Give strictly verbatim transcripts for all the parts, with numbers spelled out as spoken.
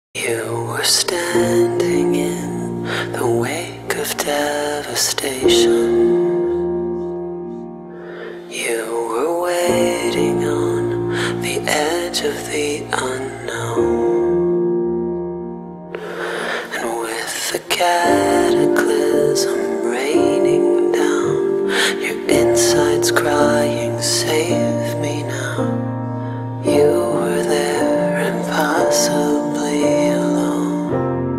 You were standing in the wake of devastation. You were waiting on the edge of the unknown. And with the cataclysm raining down, your insides crying, "Save me now." You were there, impossibly alone.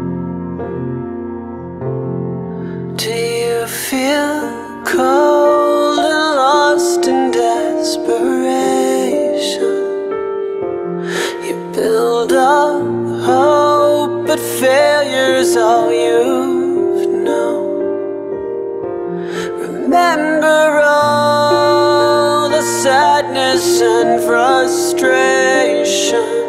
Do you feel cold and lost in desperation? You build up hope, but failure's all you've known. Remember all the sadness and frustration.